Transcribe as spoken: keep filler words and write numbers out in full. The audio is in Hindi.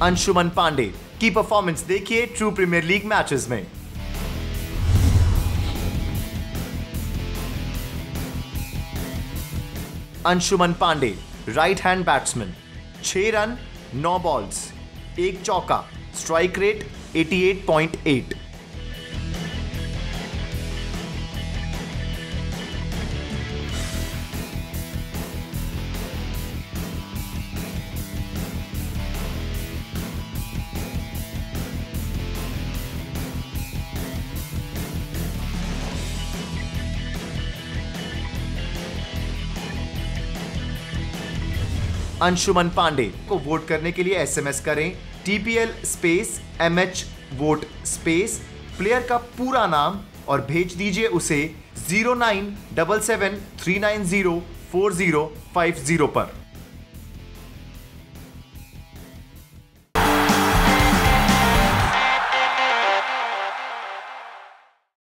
अंशुमन पांडे की परफॉर्मेंस देखिए ट्रू प्रीमियर लीग मैचेस में। Anshuman Pande right hand batsman, छह रन नौ बॉल्स, एक चौका, स्ट्राइक रेट अठासी पॉइंट आठ। अंशुमन पांडे को वोट करने के लिए एसएमएस करें TPL space MH vote space player का पूरा नाम और भेज दीजिए उसे zero nine seven seven three nine zero four zero five zero पर।